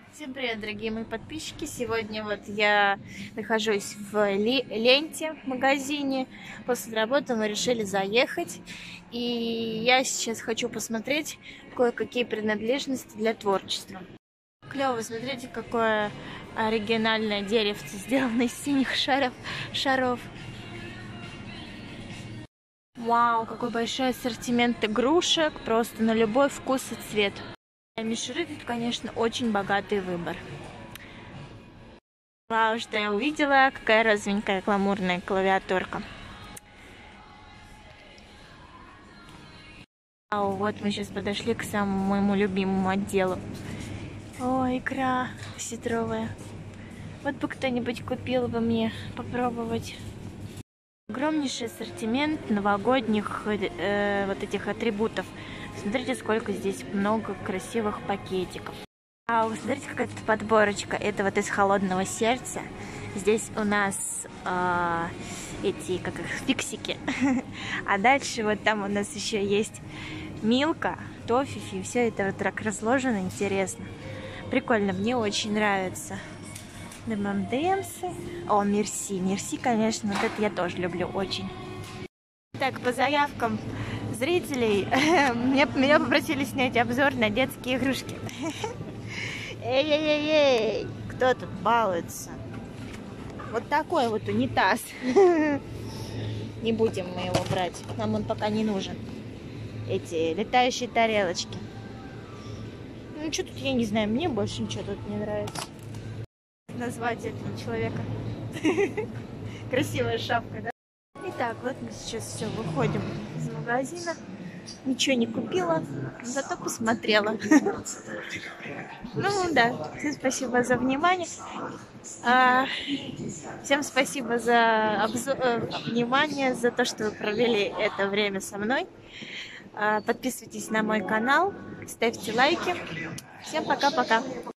Всем привет, дорогие мои подписчики! Сегодня вот я нахожусь в ленте в магазине. После работы мы решили заехать. И я сейчас хочу посмотреть кое-какие принадлежности для творчества. Клево, смотрите, какое оригинальное деревце, сделано из синих шаров. Вау, какой большой ассортимент игрушек, просто на любой вкус и цвет. Мишуры тут, конечно, очень богатый выбор. Вау, что я увидела, какая розовенькая гламурная клавиатурка. Вау, вот мы сейчас подошли к самому моему любимому отделу. О, икра сетровая. Вот бы кто-нибудь купил бы мне попробовать. Огромнейший ассортимент новогодних вот этих атрибутов. Смотрите, сколько здесь много красивых пакетиков. А вы смотрите, какая тут подборочка. Это вот из холодного сердца. Здесь у нас эти, как их, фиксики. А дальше вот там у нас еще есть Милка, Тофифи. Все это вот так разложено, интересно. Прикольно, мне очень нравится. ММДМсы. О, Мерси. Мерси, конечно, вот это я тоже люблю очень. Так, по заявкам зрителей меня попросили снять обзор на детские игрушки. Эй-эй-эй-эй, кто тут балуется? Вот такой вот унитаз. Не будем мы его брать, нам он пока не нужен. Эти летающие тарелочки. Ну, что тут, я не знаю, мне больше ничего тут не нравится. Назвать этого человека. Красивая шапка, да? Итак, вот мы сейчас все выходим из магазина. Ничего не купила, зато посмотрела. Ну да, всем спасибо за внимание. Всем спасибо за внимание, за то, что вы провели это время со мной. Подписывайтесь на мой канал, ставьте лайки. Всем пока-пока.